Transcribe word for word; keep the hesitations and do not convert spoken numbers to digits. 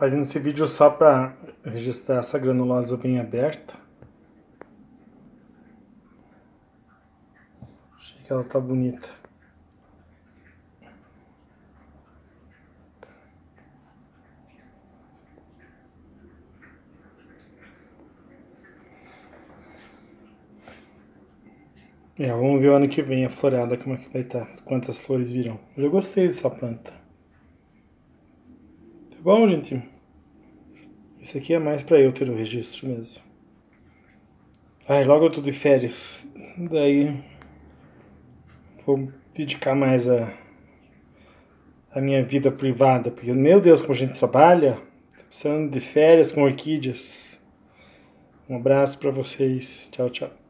Fazendo esse vídeo só para registrar essa granulosa bem aberta. Achei que ela tá bonita. É, vamos ver o ano que vem a florada, como é que vai estar, quantas flores virão. Eu gostei dessa planta. Tá bom, gente? Isso aqui é mais pra eu ter o registro mesmo. Ai, logo eu tô de férias. Daí vou dedicar mais a, a minha vida privada. Porque, meu Deus, como a gente trabalha. Tô precisando de férias com orquídeas. Um abraço pra vocês. Tchau, tchau.